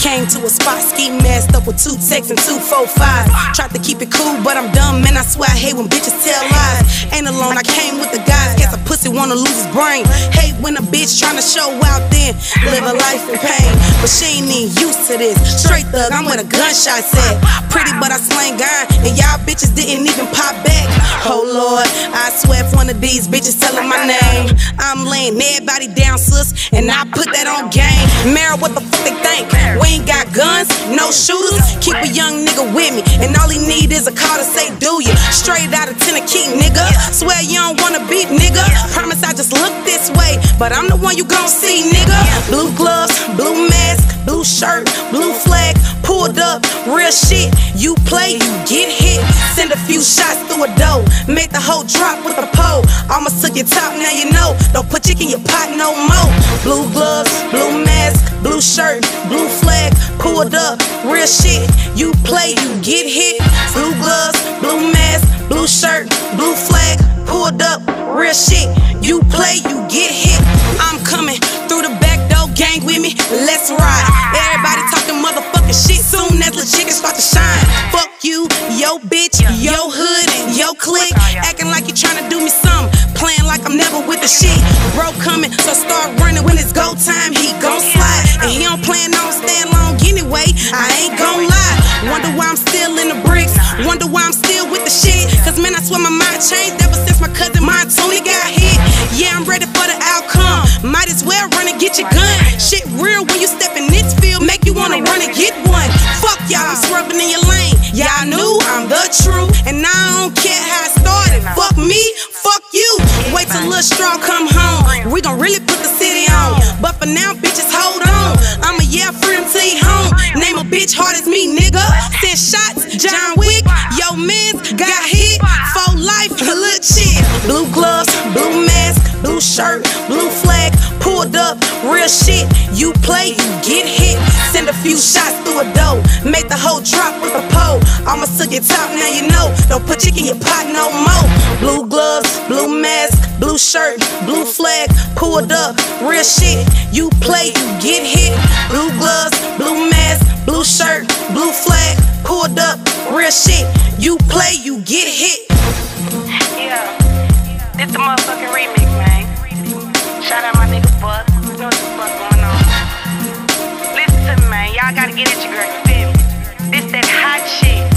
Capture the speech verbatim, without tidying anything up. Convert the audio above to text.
Came to a spot, ski masked up with two texts and two four fives. Tried to keep it cool, but I'm dumb, man. I swear I hate when bitches tell lies. Ain't alone, I came with the guys. Guess a pussy wanna lose his brain. Hate when a bitch tryna show out, then live a life in pain. But she ain't even used to this. Straight thug, I'm with a gunshot set. Pretty, but I slang gun, and y'all bitches didn't even pop back. Oh Lord, I swear if one of these bitches telling my name, I'm laying everybody down, sis, and I put that on game. Mara, what the fuck they think? We ain't got guns, no shooters. Keep a young nigga with me, and all he need is a call to say do ya. Straight out of Tennessee, nigga. Swear you don't wanna beat, nigga. Promise I just look this way, but I'm the one you gon' see, nigga. Blue gloves, blue mask, blue shirt, blue flag, pulled up, real shit. You play, you get hit. Send a few shots through a door, make the whole drop with a pole. Almost took your top, now you know. Don't put chick in your pot no more. Blue gloves, blue mask, blue shirt, blue flag, pulled up, real shit. You play, you get hit. Blue gloves, blue mask, blue shirt, blue flag, pulled up, real shit. You play, you get hit. I'm coming through the back door, gang with me, let's ride. Everybody talking motherfucking shit, soon as the chicken start to shine. Fuck you, yo bitch, yo hood, yo clique. Acting like you tryna do me something, playing like I'm never with the shit. Bro coming, so start running when it's go time, he gon' slide. And he don't plan on staying long anyway, I ain't gon' lie. Wonder why I'm still in the bricks, wonder why I'm still with the shit. Cause man, I swear my mind changed ever since my cousin Montuni got hit. Yeah, I'm ready for the outcome, might as well run and get your gun. Shit real when you step in this field, make you wanna run and get one. Fuck y'all, I'm swerving in your lane. Y'all knew I'm the truth, and I don't care how it started. Fuck me, fuck you. Wait till Lil Straw come home, we gon' really put the city on. But for now, bitches, hold on, I'ma yell free him till he home. Name a bitch hard as me, nigga. Send shots, John Wick, yo mans got hit. For life, little chill. Blue gloves, blue mask, blue shirt, blue flag, pulled up, real shit. You play, you get hit. Send a few shots through a door, make the whole drop with a pole. Almost took your top, now you know. Don't put chick in your pot no more. Blue gloves, blue mask, blue shirt, blue flag, pulled up, real shit. You play, you get hit. Blue gloves, blue mask, blue shirt, blue flag, pulled up, real shit. You play, you get hit. Yeah, this the motherfucking remix, man. Shout out my nigga Buck. You know what the fuck going on. Listen to me, man. Y'all gotta get at your girl, you feel me? This that hot shit.